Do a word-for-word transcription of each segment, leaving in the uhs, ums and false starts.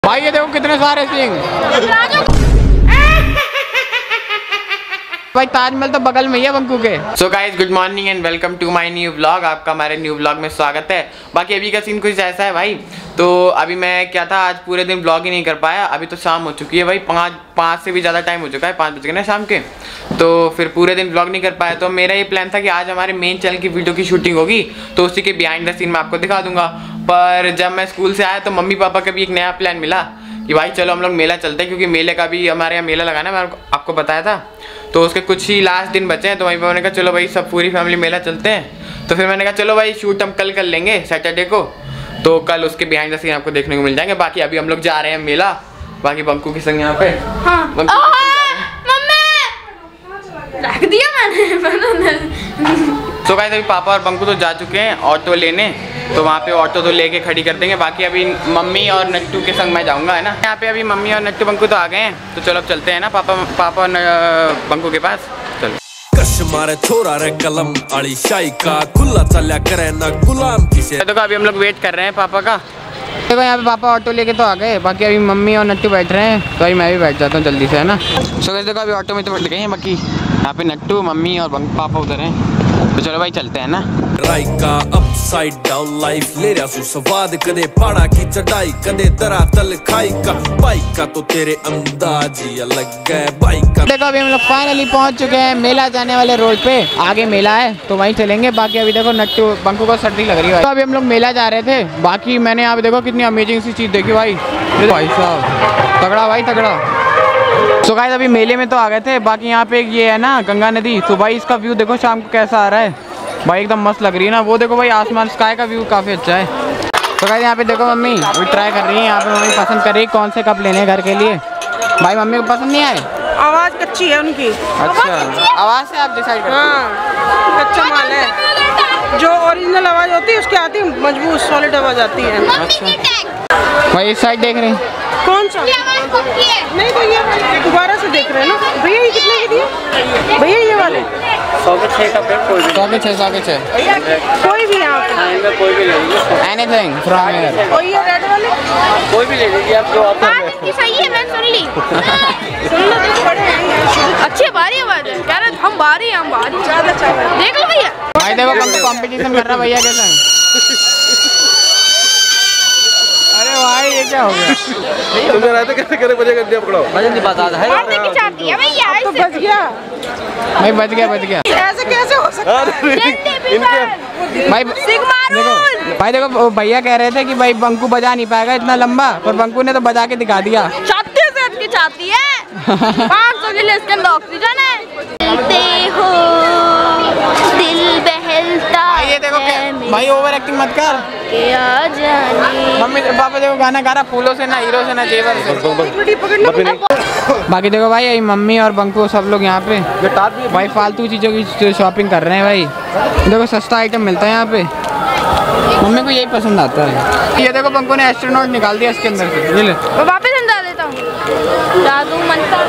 भाई ये देखो कितने सारे सिंह। भाई ताजमहल तो बगल में ही है बंकू के। So guys good morning and welcome to my new vlog. आपका हमारे न्यू व्लॉग में स्वागत है। बाकी अभी का सीन कुछ ऐसा है भाई, तो अभी मैं क्या था, आज पूरे दिन व्लॉग ही नहीं कर पाया। अभी तो शाम हो चुकी है भाई, पाँच पाँच से भी ज़्यादा टाइम हो चुका है, पाँच बज गए ना शाम के। तो फिर पूरे दिन व्लॉग नहीं कर पाया। तो मेरा ये प्लान था कि आज हमारे मेन चैनल की वीडियो की शूटिंग होगी, तो उसी के बिहाइंड द सीन मैं आपको दिखा दूंगा। पर जब मैं स्कूल से आया तो मम्मी पापा का भी एक नया प्लान मिला कि भाई चलो हम लोग मेला चलते हैं, क्योंकि मेले का भी हमारे यहाँ मेला लगा ना, मैं आपको बताया था। तो उसके कुछ ही लास्ट दिन बचे हैं, तो वहीं पर मैंने कहा चलो भाई सब पूरी फैमिली मेला चलते हैं। तो फिर मैंने कहा चलो भाई शूट हम कल कर लेंगे सैटरडे को, तो कल उसके बिहाइंड द सीन आपको देखने को मिल जाएंगे। बाकी अभी हम लोग जा रहे हैं मेला, बाकी बंकू के संग यहाँ पे। हाँ। बंकू रख दिया मैंने। तो गाइस अभी पापा और बंकू तो जा चुके हैं ऑटो लेने, तो वहाँ पे ऑटो तो लेके खड़ी कर देंगे। बाकी अभी मम्मी और नट्टू के संग मैं जाऊँगा, है ना। यहाँ पे अभी मम्मी और नट्टू बंकू तो आ गए हैं, तो चलो अब चलते हैं ना पापा पापा और बंकू के पास। चलो मारे छोरा रे कलम अली शाही का खुला चला करे ना गुलाम किसे। तो अभी हम लोग वेट कर रहे हैं पापा का। देखो यहाँ पे पापा ऑटो लेके तो आ गए, बाकी अभी मम्मी और नट्टू बैठ रहे हैं, तो अभी मैं भी बैठ जाता हूँ जल्दी से, है ना। सो गाइस देखो अभी ऑटो में तो बैठ गए हैं, बाकी यहाँ पे नट्टू मम्मी और पापा उधर हैं, तो चलो भाई चलते हैं ना। राई का अपसाइड डाउन लाइफ ले रहा सु स्वाद, कदे पहाड़ा की चढ़ाई कदे दरा तल खाई का। बाइक का तो तेरे अंदाज ही अलग है बाइक का। देखो अभी हम लोग फाइनली पहुंच चुके हैं मेला जाने वाले रोड पे। आगे मेला है तो वहीं चलेंगे। बाकी अभी देखो नट्टू बंकू को सर्दी लग रही है, तो अभी हम लोग मेला जा रहे थे। बाकी मैंने यहाँ पे देखो कितनी अमेजिंग सी चीज़ देखी भाई, भाई साहब तगड़ा भाई तगड़ा। तो गाइस अभी मेले में तो आ गए थे। बाकी यहाँ पे ये है ना गंगा नदी, तो भाई इसका व्यू देखो शाम को कैसा आ रहा है भाई, एकदम मस्त लग रही है ना। वो देखो भाई आसमान स्काई का व्यू काफ़ी अच्छा है। तो गाइस यहाँ पे देखो मम्मी अभी ट्राई कर रही है, यहाँ पे मम्मी पसंद कर रही है कौन से कप लेने हैं घर के लिए। भाई मम्मी को पसंद नहीं आए, आवाज़ कच्ची है उनकी। अच्छा आवाज़ से आप डिसाइड करते हैं। हाँ कच्चा माल है, जो ओरिजिनल आवाज़ होती है उसकी आती मजबूत सॉलिड आवाज़ आती है। अच्छा भाई इस साइड देख रहे हैं कौन सा? नहीं तो ये दोबारा से देख रहे हैं ना भैया। ये कितने की दिए भैया ये वाले? सौ के छः का पेड़, कोई भी सौ के छः सौ के छः कोई भी यहाँ पे कोई भी ले लीजिए, एनीथिंग फ्रॉम हियर। कोई ये रेड वाले कोई भी ले लीजिए आप, जो आप सही है, मैं सुन ली। सुन लो तो बड़े हैं अच्छी बारी आवाज है, कह रहे हम बारी हम बारी ज़्यादा चावल देख लो भैया। भाई देखो हमको कंपटीशन कर रहा भैया के संग। अरे भाई ये क्या हो गया? तुम रहते कैसे करे बजे गड्ढे पकड़ो वजन नहीं बता है मारने की चाहती है भैया, तो बच गया भाई, बच गया बच गया। ऐसे कैसे हो सकता है? भाई देखो भाई देखो भैया कह रहे थे कि भाई बंकू बजा नहीं पाएगा इतना लंबा, पर बंकू ने तो बजा के दिखा दिया। छत्तीस सेट की चाहती है, पाँच सौ के लिए इसके अंदर ऑक्सीजन है। हो दिल बहलता ये देखो भाई ओवर एक्टिंग मत कर। मम्मी पापा देखो गाना गा रहा, फूलों से ना हीरो से ना जेवर से। बाकी देखो भाई यही मम्मी और बंकू सब लोग यहाँ पे भाई फालतू चीज़ों की शॉपिंग कर रहे हैं भाई। देखो सस्ता आइटम मिलता है यहाँ पे, मम्मी को यही पसंद आता है। ये देखो बंकू ने एस्ट्रोनॉट निकाल दिया इसके अंदर से, ये ले वापस अंदर देता हूँ। जादू मंत्र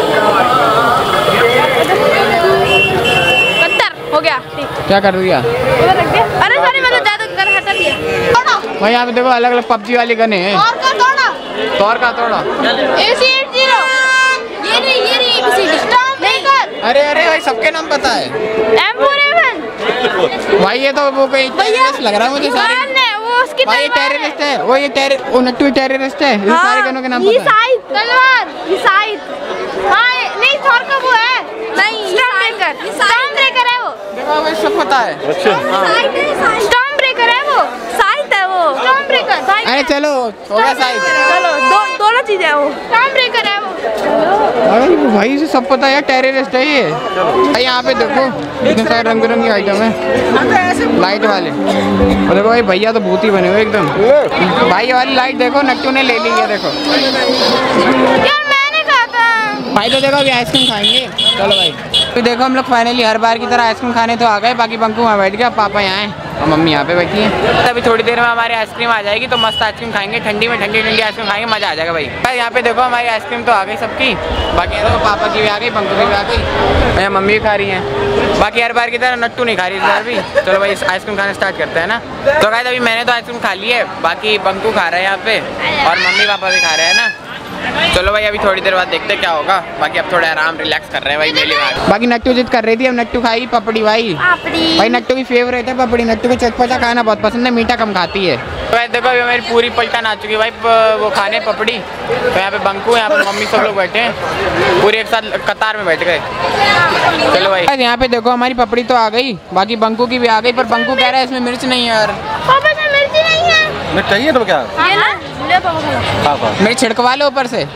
हो गया। क्या कर दिया? अरे सॉरी मतलब जादू कर हटा दिया। भाई यहाँ पे देखो अलग अलग पबजी वाले गने हैं। और का तोड़ा, तौर का तोड़ा ए सी एट जीरो, ये नहीं ये नहीं किसी स्टॉप नहीं कर। अरे अरे भाई सबके नाम पता है। एम फोर एवन भाई ये तो वो कोई टेररिस्ट लग रहा है मुझे सारे। वो उसकी भाई ये टेररिस्ट है, वो ये टेर वो नट्टू टेररिस्ट है। हाँ, सारे गनों के नाम ये पता है। साइड तलवार, ये साइड। हाँ नहीं थॉर का वो है, नहीं स्टॉर्म ब्रेकर, स्टॉर्म ब्रेकर है वो। देखो भाई सब पता है। स्टॉर्म ब्रेकर है वो, साइड है वो, स्टॉर्म ब्रेकर। अरे चलो हो गया साइड, चलो दो दोनों चीजें है वो, स्टॉर्म ब्रेकर है वो। अरे भाई से सब पता है, टेररिस्ट है ये। भाई यहाँ पे देखो इतने सारे रंग बिरंगी आइटम है लाइट वाले। और देखो भाई भैया तो भूत ही बने हुए एकदम। भाई ये वाली लाइट देखो नट्टू ने ले ली है, देखो यार मैंने कहा था। भाई तो देखो अभी आइसक्रीम खाएंगे। चलो भाई तो देखो हम लोग फाइनली हर बार की तरह आइसक्रीम खाने तो आ गए। बाकी बंकू वहाँ बैठ गया, पापा यहाँ हैं। और मम्मी यहाँ पे बैठी है। अभी थोड़ी देर में हमारी आइसक्रीम आ जाएगी तो मस्त आइसक्रीम खाएंगे, ठंडी में ठंडी ठंडी आइसक्रीम खाएंगे, मजा आ जाएगा भाई। यहाँ पे देखो हमारी आइसक्रीम तो आ गई सबकी, बाकी देखो पापा की भी आ गई, बंकू की भी आ गई, यहाँ मम्मी भी खा रही है। बाकी हर बार की तरह नट्टू नहीं खा रही इस बार भी। चलो भाई आइसक्रीम खाना स्टार्ट करते हैं ना। तो गाइस अभी मैंने तो आइसक्रीम खा ली है, बाकी बंकू खा रहा है यहाँ पे और मम्मी पापा भी खा रहे हैं ना। चलो भाई अभी थोड़ी देर बाद देखते क्या होगा। बाकी अब थोड़ा आराम रिलैक्स कर रहे हैं भाई मेले में। बाकी नट्टू जिद कर रही थी, अब नट्टू खाई पपड़ी भाई। भाई नट्टू की फेवरेट है पपड़ी, नट्टू को चटपटा खाना बहुत पसंद है, मीठा कम खाती है। तो भाई देखो अभी मेरी पूरी पलटन आ चुकी है भाई वो खाने पपड़ी। तो यहाँ पे बंकू, यहाँ पे मम्मी सब लोग बैठे हैं, पूरे एक साथ कतार में बैठ गए। चलो भाई यहाँ पे देखो हमारी पपड़ी तो आ गई, बाकी बंकू की भी आ गई, पर बंकू कह रहा है इसमें मिर्च नहीं है यार। मिर्च चाहिए तो क्या? मिर्च छिड़कवा लो ऊपर से।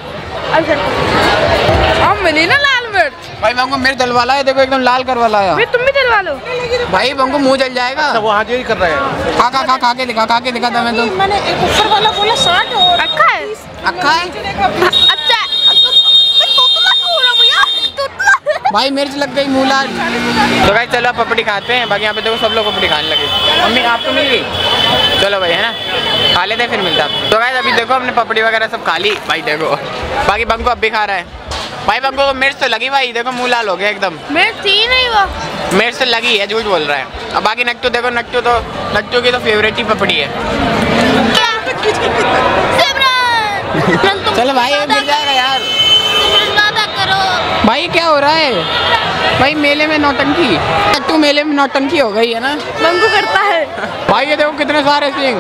अब मिली ना लाल मिर्च। भाई बंकू मिर्च डलवा लाया, देखो एकदम लाल करवा लाया। तुम भी डलवा लो भाई, बंकू मुंह जल जाएगा। वो हाथ यही कर रहा है। खा खा खा खा के दिखा, खा के दिखा तुम्हें तो। मैंने एक ऊपर वाला बोला साठ और अक्खा है। अक्खा है अच्छा भाई, मिर्च लग गई मुँह लाल। तो भाई चलो पपड़ी खाते हैं, बाकी यहाँ पे देखो सब लोग पपड़ी खाने लगे। मम्मी आपको मिल गई? चलो भाई है ना, खा लेते हैं फिर मिलता है। तो भाई अभी देखो हमने पपड़ी वगैरह सब खा ली भाई, देखो बाकी बंकू अब भी खा रहा है भाई। बंकू को मिर्च तो लगी भाई, देखो मुँह लाल हो गया एकदम। मिर्च थी नहीं वो, मिर्च तो लगी है, झूठ बोल रहा है। अब बाकी नट्टू देखो, नट्टू तो नट्टू की तो फेवरेट ही पपड़ी है। चलो भाई मिल जाएगा यार। करो भाई क्या हो रहा है भाई, मेले में नौटंकी, नट्टू मेले में नौटंकी हो गई है ना। बंकू करता है भाई, ये देखो कितने सारे सिंह।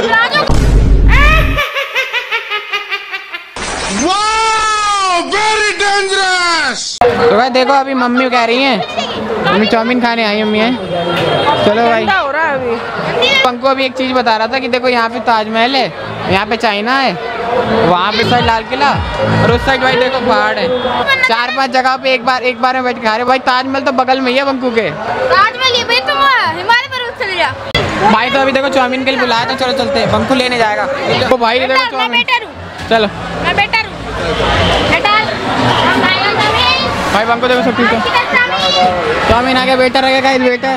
Very dangerous. तो भाई देखो अभी मम्मी कह रही हैं, मम्मी चाउमीन खाने आई मम्मी है। चलो भाई हो रहा है अभी। बंकू अभी एक चीज बता रहा था कि देखो यहाँ पे ताजमहल है, यहाँ पे चाइना है, वहाँ पे साइड लाल किला और उस साइड भाई देखो पहाड़ है। चार पांच जगह पे एक बार एक बार में बैठ के खा रहे भाई। ताजमहल तो बगल में ही है बंकू के। ताजमहल ये भाई तुम हिमालय पर्वत चले जाओ भाई। तो अभी देखो चाउमीन के लिए बुलाया, तो चलो चलते हैं, बंकू लेने जाएगा। तो भाई देखो मैं चाउमीन, बेटर हूँ, चलो मैं बेटर हूँ बेटर। भाई बंकू देखो सब ठीक है। चाउमीन आ गया, बेटर आ गया guys, better.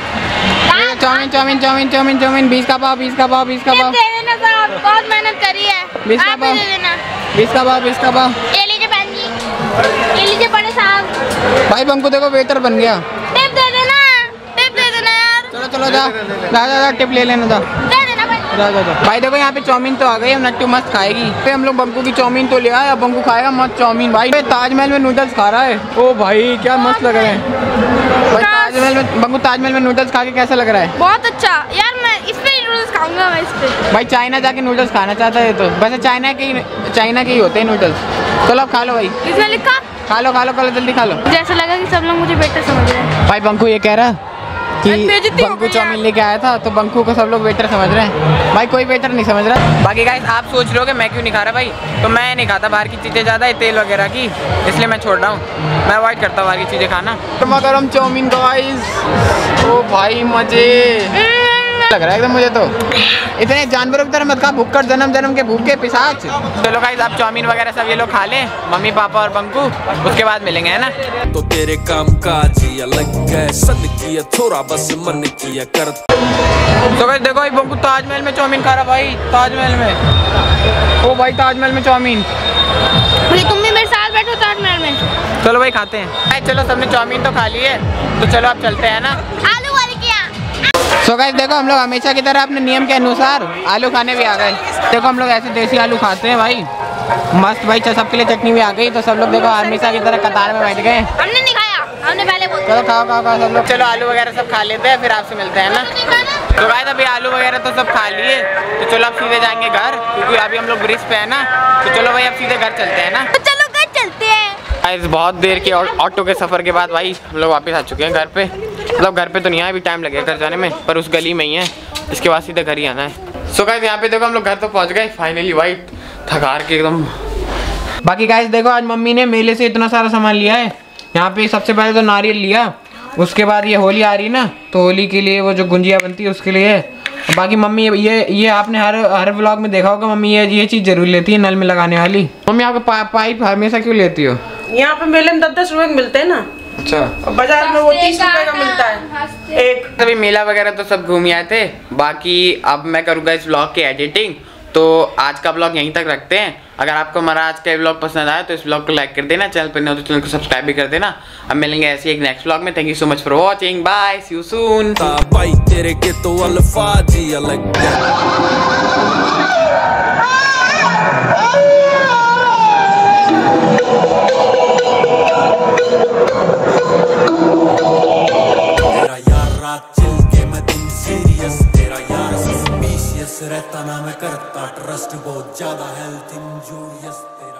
Chowmein chowmein chowmein chowmein chowmein बीस का पाव, बीस का पाव, बीस का पाव। दे देना साहब, बहुत मेहनत करी है। बीस का आप पाव, भी दे देना। बीस का पाव, बीस का पाव। ये लीजिए बहन जी, ये लीजिए बड़े साहब। भाई बंकू देखो वेटर बन गया। टिप दे देना, टिप दे देना यार। चलो चलो जा जा जा, जा टिप ले लेना, जा दे देना भाई। जा जा जा। भाई देखो यहाँ पे चाउमीन तो आ गई, हम नट्टू मस्त खाएगी। फिर हम लोग बंकू की चाउमीन तो ले आए, अब बंकू खाएगा मस्त चाउमीन। भाई ताजमहल में नूडल्स खा रहा है। ओ भाई क्या मस्त लग रहे हैं भाई ताजमहल में। बंकू ताजमहल में नूडल्स खा के कैसा लग रहा है? बहुत अच्छा यार, मैं इस पे नूडल्स खाऊंगा, मैं इस पे। भाई चाइना जाके नूडल्स खाना चाहता है तो, वैसे चाइना के ही चाइना के ही होते हैं नूडल्स। चलो अब खा लो भाई, इसमें लिखा खा लो खा लो खा लो, जल्दी खा लो। जैसा लगा कि सब लोग मुझे बेटर समझ रहे हैं। भाई बंकू ये कह रहा कि बेइज्जती हो बंकू गई चाउमीन लेके आया था तो बंकू को सब लोग वेटर समझ रहे हैं। भाई कोई वेटर नहीं समझ रहा। बाकी गाइस आप सोच रहे हो कि मैं क्यों नहीं खा रहा भाई, तो मैं नहीं खाता बाहर की चीज़ें ज़्यादा, तेल वगैरह की, इसलिए मैं छोड़ रहा हूँ। मैं अवॉइड करता हूँ बाहर की चीज़ें खाना। तो मगर हम चाउमीन गाइस, ओ भाई मजे लग रहा है एकदम मुझे तो। इतने जानवरों की तरह मत खा, भूखकर जन्म जन्म के भूखे पिशाच। चलो गाइस आप चाउमीन वगैरह सब ये लोग खा लें, मम्मी पापा और बंकू, उसके बाद मिलेंगे है ना। तो तेरे काम काज ही अलग है, सन किया थोड़ा बस मन किया कर। तो गाइस देखो बंकू ताजमहल में चाउमीन खा रहा भाई, ताजमहल में। ओ भाई ताजमहल में चाउमीन। तुम भी मेरे साथ बैठो ताजमहल में। चलो भाई खाते हैं। चलो सबने चाउमीन तो खा ली है, तो चलो अब चलते हैं ना आलू वाली क्या। सो गाइस देखो हम लोग हमेशा की तरह अपने नियम के अनुसार आलू खाने भी आ गए। देखो हम लोग ऐसे देसी आलू खाते हैं भाई, मस्त भाई। सबके लिए चटनी भी आ गई, तो सब लोग देखो हमेशा की तरह कतार में बैठ गए। हमने नहीं खाया, हमने पहले बोल चलो खाओ खाओ खाओ सब लोग। चलो आलू वगैरह सब खा लेते हैं, फिर आपसे मिलते हैं ना। तो गाइस अभी आलू वगैरह तो सब खा लिए, तो चलो अब सीधे जाएंगे घर, क्योंकि अभी हम लोग ब्रिज पे है ना। तो चलो भाई अब सीधे घर चलते हैं ना। तो चलो घर चलते हैं। गाइस बहुत देर के ऑटो के सफर के बाद भाई हम लोग वापस आ चुके हैं घर पे। मतलब घर पे तो नहीं आया, अभी टाइम लगेगा घर जाने में, पर उस गली में ही है, इसके बाद सीधे घर ही आना है। सो गाइस यहाँ पे देखो हम लोग घर तो पहुँच गए फाइनली भाई, थकार के एकदम। बाकी गाइस देखो आज मम्मी ने मेले से इतना सारा सामान लिया है। यहाँ पे सबसे पहले तो नारियल लिया, उसके बाद ये होली आ रही ना, तो होली के लिए वो जो गुंजिया बनती है उसके लिए। बाकी मम्मी ये ये आपने हर हर व्लॉग में देखा होगा, मम्मी ये ये चीज़ जरूर लेती है नल में लगाने वाली। मम्मी आपको पा, पाइप हमेशा क्यों लेती हो? यहाँ पे मेले में दस दस रुपए मिलते हैं ना, अच्छा, और बाजार में वो तीस रुपए का मिलता है एक। अभी मेला वगैरह तो सब घूम आए थे, बाकी अब मैं करूँगा इस ब्लॉग की एडिटिंग। तो आज का ब्लॉग यहीं तक रखते हैं। अगर आपको हमारा आज का ब्लॉग पसंद आया तो इस ब्लॉग को लाइक कर देना, चैनल पर नहीं हो तो चैनल को सब्सक्राइब भी कर देना। अब मिलेंगे ऐसे एक नेक्स्ट ब्लॉग में। Thank you so much for watching, bye, see you soon. भाई तेरे के तो अल्फाज ही अलग रहता ना मैं करता ट्रस्ट बहुत ज्यादा हेल्थ इंजूरियस।